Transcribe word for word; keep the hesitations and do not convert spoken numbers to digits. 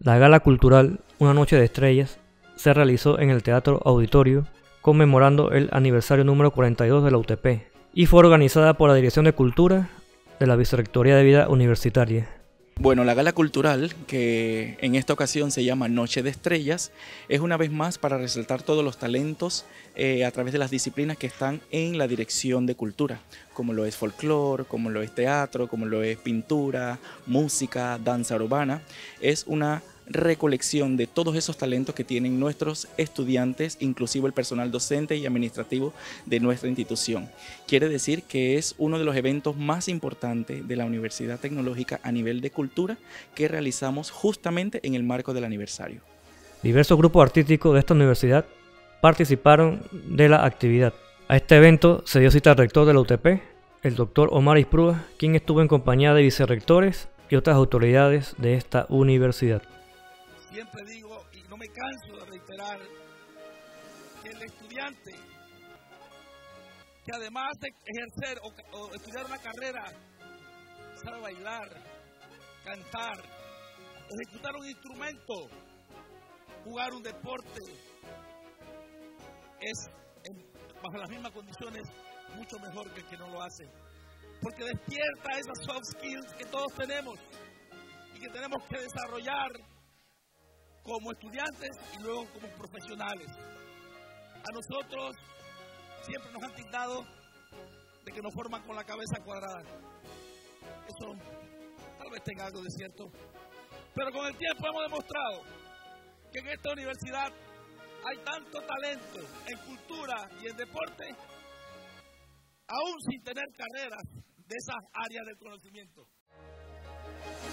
La gala cultural Una Noche de Estrellas se realizó en el Teatro Auditorio conmemorando el aniversario número cuarenta y dos de la U T P y fue organizada por la Dirección de Cultura de la Vicerrectoría de Vida Universitaria. Bueno, la gala cultural, que en esta ocasión se llama Noche de Estrellas, es una vez más para resaltar todos los talentos eh, a través de las disciplinas que están en la Dirección de Cultura, como lo es folclore, como lo es teatro, como lo es pintura, música, danza urbana. Es una recolección de todos esos talentos que tienen nuestros estudiantes, inclusive el personal docente y administrativo de nuestra institución. Quiere decir que es uno de los eventos más importantes de la Universidad Tecnológica a nivel de cultura que realizamos justamente en el marco del aniversario. Diversos grupos artísticos de esta universidad participaron de la actividad. A este evento se dio cita al rector de la U T P, el doctor Omar Isprúa, quien estuvo en compañía de vicerrectores y otras autoridades de esta universidad. Siempre digo, y no me canso de reiterar, que el estudiante que además de ejercer o, o estudiar una carrera, sabe bailar, cantar, ejecutar un instrumento, jugar un deporte, es en, bajo las mismas condiciones mucho mejor que el que no lo hace. Porque despierta esas soft skills que todos tenemos y que tenemos que desarrollar como estudiantes y luego como profesionales. A nosotros siempre nos han tildado de que nos forman con la cabeza cuadrada. Eso tal vez tenga algo de cierto. Pero con el tiempo hemos demostrado que en esta universidad hay tanto talento en cultura y en deporte, aún sin tener carreras de esas áreas del conocimiento.